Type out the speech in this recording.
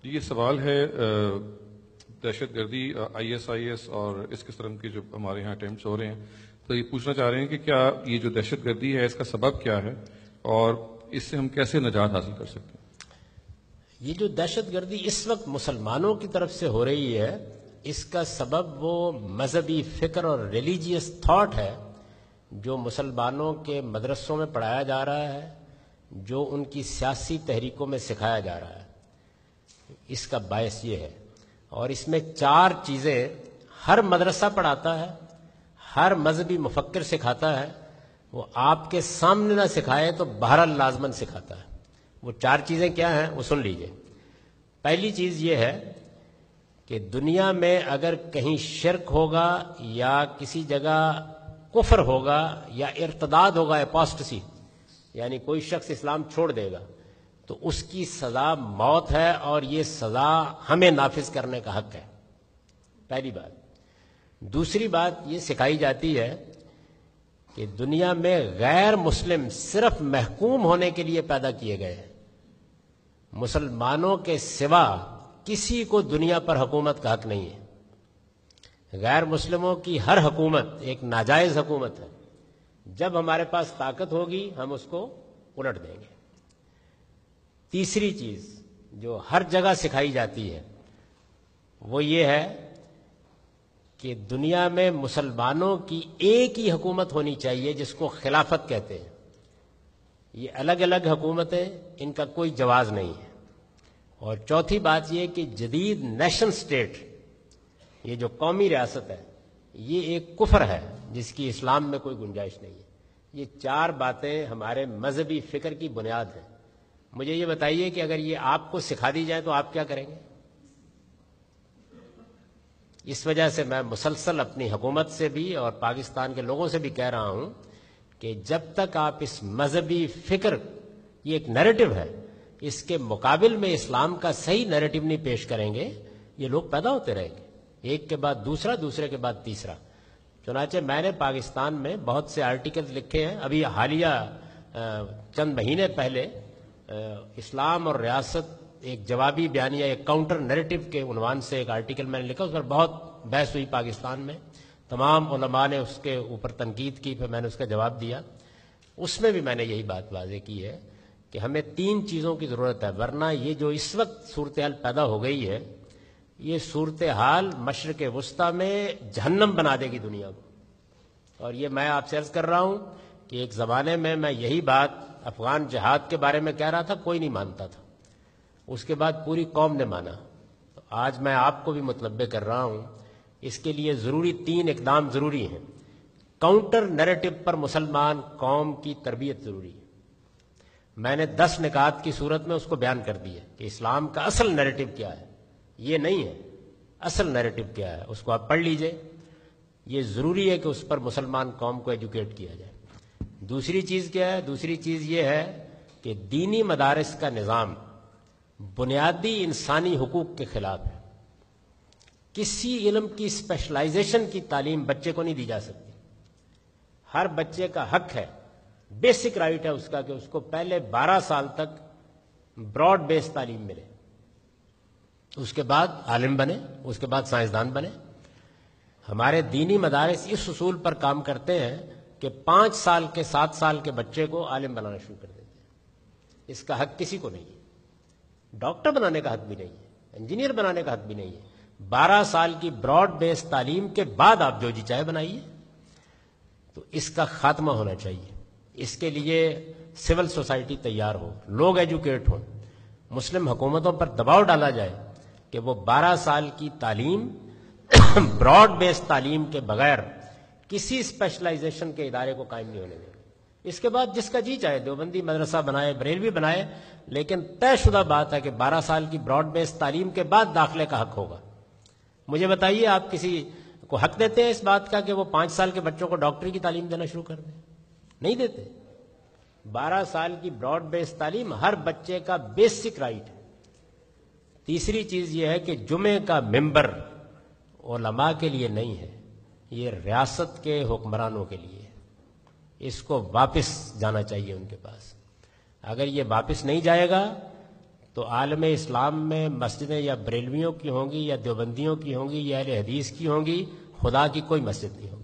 یہ سوال ہے دہشت گردی ISIS اور اس قسم کے جو ہمارے یہاں اٹیمپٹس ہو رہے ہیں، تو یہ پوچھنا چاہ رہے ہیں کہ کیا یہ جو دہشت گردی ہے اس کا سبب کیا ہے اور اس سے ہم کیسے نجات حاصل کر سکتے ہیں؟ یہ جو دہشت گردی اس وقت مسلمانوں کی طرف سے ہو رہی ہے، اس کا سبب وہ مذہبی فکر اور ریلیجیس تھاٹ ہے جو مسلمانوں کے مدرسوں میں پڑھایا جا رہا ہے، جو ان کی سیاسی تحریکوں میں سکھایا جا رہا ہے۔ اس کا باعث یہ ہے، اور اس میں 4 چیزیں ہر مدرسہ پڑھاتا ہے، ہر مذہبی مفکر سکھاتا ہے، وہ آپ کے سامنے نہ سکھائے تو بہرحال لازماً سکھاتا ہے۔ وہ 4 چیزیں کیا ہیں وہ سن لیجئے۔ پہلی چیز یہ ہے کہ دنیا میں اگر کہیں شرک ہوگا یا کسی جگہ کفر ہوگا یا ارتداد ہوگا، اپوسٹسی، یعنی کوئی شخص اسلام چھوڑ دے گا، تو اس کی سزا موت ہے، اور یہ سزا ہمیں نافذ کرنے کا حق ہے، پہلی بات۔ دوسری بات یہ سکھائی جاتی ہے کہ دنیا میں غیر مسلم صرف محکوم ہونے کے لیے پیدا کیے گئے ہیں، مسلمانوں کے سوا کسی کو دنیا پر حکومت کا حق نہیں ہے۔ غیر مسلموں کی ہر حکومت ایک ناجائز حکومت ہے، جب ہمارے پاس طاقت ہوگی ہم اس کو الٹ دیں گے۔ تیسری چیز جو ہر جگہ سکھائی جاتی ہے وہ یہ ہے کہ دنیا میں مسلمانوں کی ایک ہی حکومت ہونی چاہیے جس کو خلافت کہتے ہیں۔ یہ الگ الگ حکومتیں، ان کا کوئی جواز نہیں ہے۔ اور چوتھی بات یہ کہ جدید نیشن سٹیٹ، یہ جو قومی ریاست ہے، یہ ایک کفر ہے جس کی اسلام میں کوئی گنجائش نہیں ہے۔ یہ 4 باتیں ہمارے مذہبی فکر کی بنیاد ہیں۔ مجھے یہ بتائیے کہ اگر یہ آپ کو سکھا دی جائے تو آپ کیا کریں گے؟ اس وجہ سے میں مسلسل اپنی حکومت سے بھی اور پاکستان کے لوگوں سے بھی کہہ رہا ہوں کہ جب تک آپ اس مذہبی فکر، یہ ایک نیریٹو ہے، اس کے مقابل میں اسلام کا صحیح نیریٹو نہیں پیش کریں گے، یہ لوگ پیدا ہوتے رہیں گے، ایک کے بعد دوسرا، دوسرے کے بعد تیسرا۔ چنانچہ میں نے پاکستان میں بہت سے آرٹیکلز لکھے ہیں۔ ابھی حالیہ چند مہینے پہلے اسلام اور ریاست ایک جوابی بیانیہ، ایک کاؤنٹر نیریٹو کے عنوان سے ایک آرٹیکل میں نے لکھا، اس پر بہت بحث ہوئی پاکستان میں، تمام علماء نے اس کے اوپر تنقید کی، پھر میں نے اس کا جواب دیا۔ اس میں بھی میں نے یہی بات واضح کی ہے کہ ہمیں 3 چیزوں کی ضرورت ہے، ورنہ یہ جو اس وقت صورتحال پیدا ہو گئی ہے، یہ صورتحال مشرق وسطیٰ میں جہنم بنا دے گی دنیا کو۔ اور یہ میں آپ سے عرض کر رہا ہوں کہ ایک زمانے میں یہی بات افغان جہاد کے بارے میں کہہ رہا تھا، کوئی نہیں مانتا تھا، اس کے بعد پوری قوم نے مانا۔ تو آج میں آپ کو بھی متنبہ کر رہا ہوں، اس کے لیے ضروری 3 اقدام ضروری ہیں۔ کاؤنٹر نیریٹو پر مسلمان قوم کی تربیت ضروری ہے۔ میں نے 10 نکات کی صورت میں اس کو بیان کر دیا کہ اسلام کا اصل نیریٹو کیا ہے، یہ نہیں ہے، اصل نیریٹو کیا ہے، اس کو آپ پڑھ لیجئے۔ یہ ضروری ہے کہ اس پر مسلمان قوم کو ایجوکیٹ کیا جائے۔ دوسری چیز کیا ہے؟ دوسری چیز یہ ہے کہ دینی مدارس کا نظام بنیادی انسانی حقوق کے خلاف ہے۔ کسی علم کی اسپیشلائزیشن کی تعلیم بچے کو نہیں دی جا سکتی۔ ہر بچے کا حق ہے، بیسک رائٹ ہے اس کا، کہ اس کو پہلے 12 سال تک براڈ بیس تعلیم ملے، اس کے بعد عالم بنے، اس کے بعد سائنسدان بنے۔ ہمارے دینی مدارس اس اصول پر کام کرتے ہیں کہ 5 سال کے 7 سال کے بچے کو عالم بنانا شروع کر دیتے ہیں۔ اس کا حق کسی کو نہیں ہے، ڈاکٹر بنانے کا حق بھی نہیں ہے، انجینئر بنانے کا حق بھی نہیں ہے۔ 12 سال کی براڈ بیس تعلیم کے بعد آپ جو جی چاہے بنائیے۔ تو اس کا خاتمہ ہونا چاہیے، اس کے لیے سول سوسائٹی تیار ہو، لوگ ایجوکیٹ ہوں، مسلم حکومتوں پر دباؤ ڈالا جائے کہ وہ 12 سال کی تعلیم براڈ بیس تعلیم کے بغیر کسی اسپیشلائزیشن کے ادارے کو قائم نہیں ہونے دیں۔ اس کے بعد جس کا جی چاہے دیوبندی مدرسہ بنائے، بریلوی بنائے، لیکن طے شدہ بات ہے کہ 12 سال کی براڈ بیس تعلیم کے بعد داخلے کا حق ہوگا۔ مجھے بتائیے آپ کسی کو حق دیتے ہیں اس بات کا کہ وہ 5 سال کے بچوں کو ڈاکٹری کی تعلیم دینا شروع کر دیں؟ نہیں دیتے۔ 12 سال کی براڈ بیس تعلیم ہر بچے کا بیسک رائٹ ہے۔ تیسری چیز یہ ہے کہ جمعے کا ممبر علماء کے لیے نہیں ہے، یہ ریاست کے حکمرانوں کے لیے ہے۔ اس کو واپس جانا چاہیے ان کے پاس۔ اگر یہ واپس نہیں جائے گا تو عالم اسلام میں مسجدیں یا بریلویوں کی ہوں گی یا دیوبندیوں کی ہوں گی یا اہل حدیث کی ہوں گی، خدا کی کوئی مسجد نہیں ہوگی۔